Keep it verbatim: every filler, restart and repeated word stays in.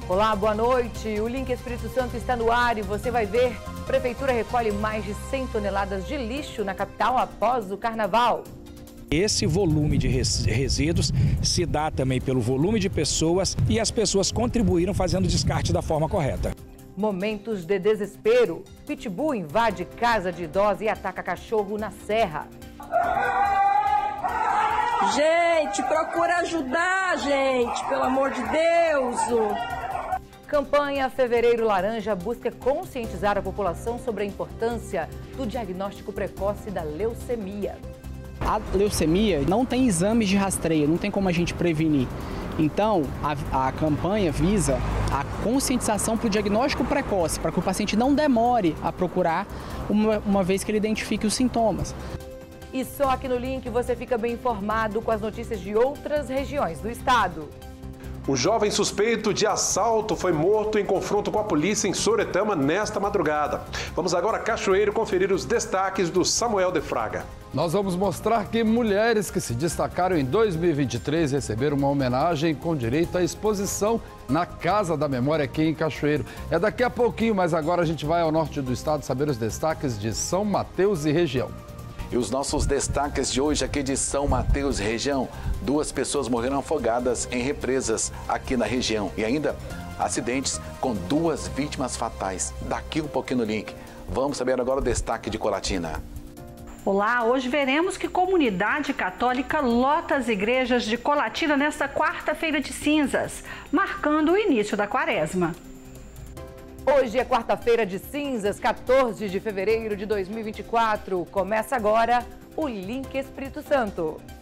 Olá, boa noite. O Link Espírito Santo está no ar e você vai ver. Prefeitura recolhe mais de cem toneladas de lixo na capital após o carnaval. Esse volume de resíduos se dá também pelo volume de pessoas e as pessoas contribuíram fazendo o descarte da forma correta. Momentos de desespero. Pitbull invade casa de idosa e ataca cachorro na Serra. Gente, procura ajudar, gente, pelo amor de Deus. Campanha Fevereiro Laranja busca conscientizar a população sobre a importância do diagnóstico precoce da leucemia. A leucemia não tem exames de rastreio, não tem como a gente prevenir. Então, a, a campanha visa a conscientização para o diagnóstico precoce, para que o paciente não demore a procurar uma, uma vez que ele identifique os sintomas. E só aqui no Link você fica bem informado com as notícias de outras regiões do estado. Um jovem suspeito de assalto foi morto em confronto com a polícia em Soretama nesta madrugada. Vamos agora a Cachoeiro conferir os destaques do Samuel de Fraga. Nós vamos mostrar que mulheres que se destacaram em dois mil e vinte e três receberam uma homenagem com direito à exposição na Casa da Memória aqui em Cachoeiro. É daqui a pouquinho, mas agora a gente vai ao norte do estado saber os destaques de São Mateus e região. E os nossos destaques de hoje aqui de São Mateus e região. Duas pessoas morreram afogadas em represas aqui na região. E ainda acidentes com duas vítimas fatais. Daqui um pouquinho no Link. Vamos saber agora o destaque de Colatina. Olá, hoje veremos que comunidade católica lota as igrejas de Colatina nesta quarta-feira de cinzas, marcando o início da quaresma. Hoje é quarta-feira de cinzas, quatorze de fevereiro de dois mil e vinte e quatro. Começa agora o Link Espírito Santo.